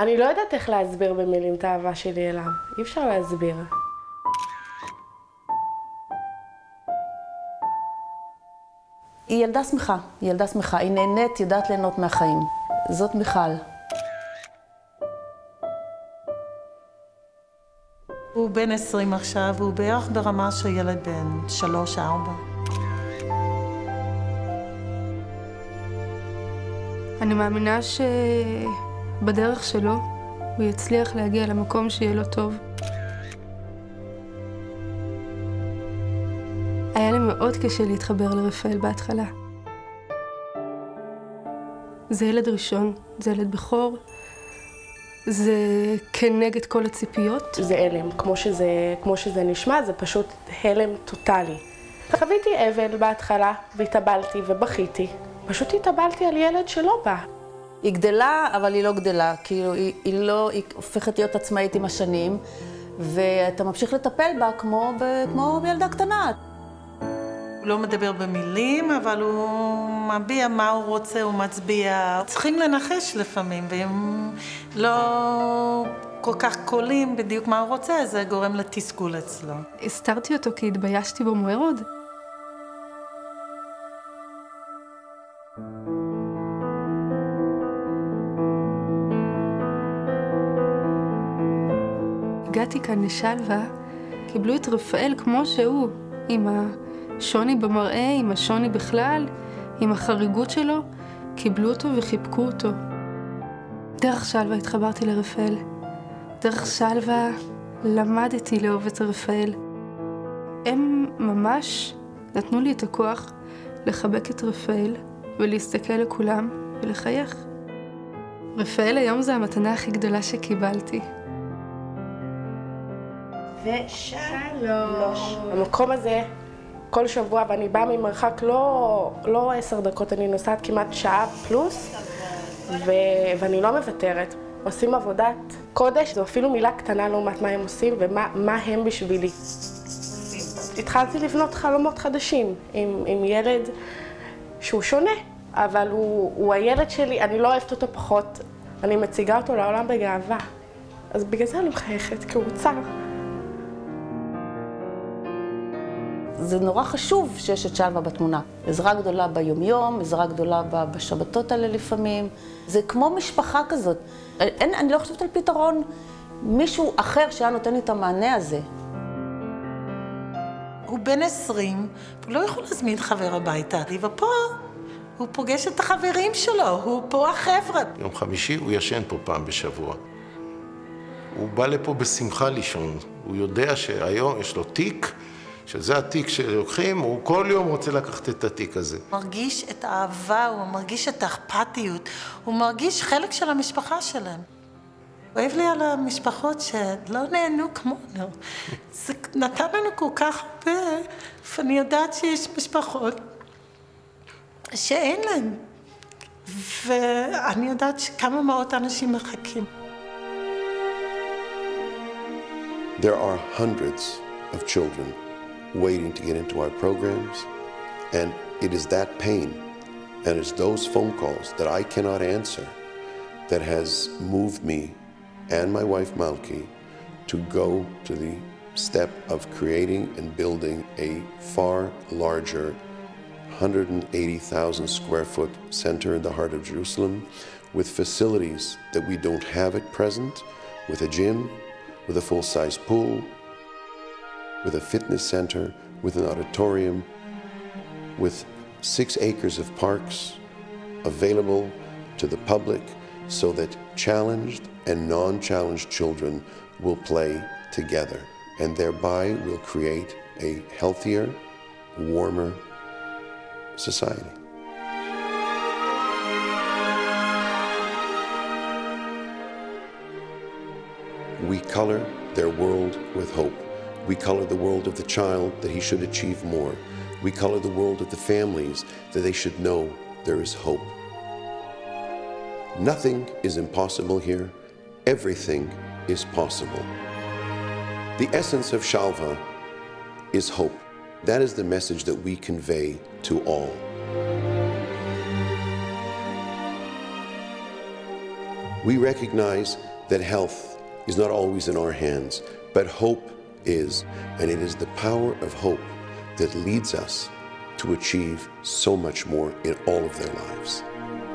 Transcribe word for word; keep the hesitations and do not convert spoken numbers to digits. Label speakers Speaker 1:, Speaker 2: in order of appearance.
Speaker 1: אני לא יודעת איך להסביר במילים את האהבה שלי אליו. אי אפשר להסביר.
Speaker 2: היא ילדה שמחה, היא ילדה שמחה. היא נהנית, יודעת ליהנות מהחיים. זאת מיכל.
Speaker 3: הוא בן עשרים עכשיו, הוא בערך ברמה של ילד בן שלוש, ארבע.
Speaker 4: אני מאמינה שבדרך שלו הוא יצליח להגיע למקום שיהיה לו טוב. היה לי מאוד קשה להתחבר לרפאל בהתחלה. זה ילד ראשון, זה ילד בכור, זה כנגד כל הציפיות.
Speaker 1: זה הלם, כמו שזה, כמו שזה נשמע, זה פשוט הלם טוטלי. חוויתי אבל בהתחלה, והתאבלתי ובכיתי. פשוט התאבלתי על ילד שלא בא.
Speaker 2: היא גדלה, אבל היא לא גדלה. כאילו, היא, היא לא, היא הופכת להיות עצמאית עם השנים, ואתה ממשיך לטפל בה כמו, ב, כמו בילדה קטנה.
Speaker 3: הוא לא מדבר במילים, אבל הוא מביע מה הוא רוצה, הוא מצביע. צריכים לנחש לפעמים, והם לא כל כך קולים בדיוק מה הוא רוצה, אז זה גורם לתסכול אצלו.
Speaker 4: הסתרתי אותו כי התביישתי בו מאוד. הגעתי כאן לשלווה, קיבלו את רפאל כמו שהוא, עם השוני במראה, עם השוני בכלל, עם החריגות שלו, קיבלו אותו וחיבקו אותו. דרך שלווה התחברתי לרפאל. דרך שלווה למדתי לאהוב את רפאל. הם ממש נתנו לי את הכוח לחבק את רפאל ולהסתכל לכולם ולחייך. רפאל היום זה המתנה הכי גדולה שקיבלתי.
Speaker 1: ושלוש. המקום הזה, כל שבוע, ואני באה ממרחק לא, לא עשר דקות, אני נוסעת כמעט שעה פלוס, ו, ואני לא מוותרת. עושים עבודת קודש, זו אפילו מילה קטנה לעומת מה הם עושים ומה מה הם בשבילי. התחלתי לבנות חלומות חדשים עם, עם ילד שהוא שונה, אבל הוא, הוא הילד שלי, אני לא אוהבת אותו פחות, אני מציגה אותו לעולם בגאווה. אז בגלל זה אני מחייכת, כי הוא צר.
Speaker 2: זה נורא חשוב שיש את שלווה בתמונה. עזרה גדולה ביומיום, עזרה גדולה בשבתות האלה לפעמים. זה כמו משפחה כזאת. אין, אני לא חושבת על פתרון מישהו אחר שהיה נותן לי את המענה הזה.
Speaker 3: הוא בן עשרים, הוא לא יכול להזמין חבר הביתה. ופה הוא פוגש את החברים שלו, הוא פה החבר'ה.
Speaker 5: יום חמישי הוא ישן פה פעם בשבוע. הוא בא לפה בשמחה לישון. הוא יודע שהיום יש לו תיק, שזה התיק שלוקחים, הוא כל יום רוצה לקחת את התיק הזה.
Speaker 3: הוא מרגיש את האהבה, הוא מרגיש את האכפתיות, הוא מרגיש חלק של המשפחה שלהם. אוהב לי על המשפחות שלא נהנו כמונו. זה נתן לנו כל כך הרבה, ואני יודעת שיש משפחות שאין להן. ואני יודעת שכמה מאות אנשים מחכים.
Speaker 6: There are hundreds of children waiting to get into our programs, and it is that pain and it's those phone calls that I cannot answer that has moved me and my wife Malki to go to the step of creating and building a far larger one hundred eighty thousand square foot center in the heart of Jerusalem with facilities that we don't have at present, with a gym, with a full-size pool, with a fitness center, with an auditorium, with six acres of parks available to the public so that challenged and non-challenged children will play together and thereby will create a healthier, warmer society. We color their world with hope. We color the world of the child that he should achieve more. We color the world of the families that they should know there is hope. Nothing is impossible here. Everything is possible. The essence of Shalva is hope. That is the message that we convey to all. We recognize that health is not always in our hands, but hope is, and it is the power of hope that leads us to achieve so much more in all of their lives.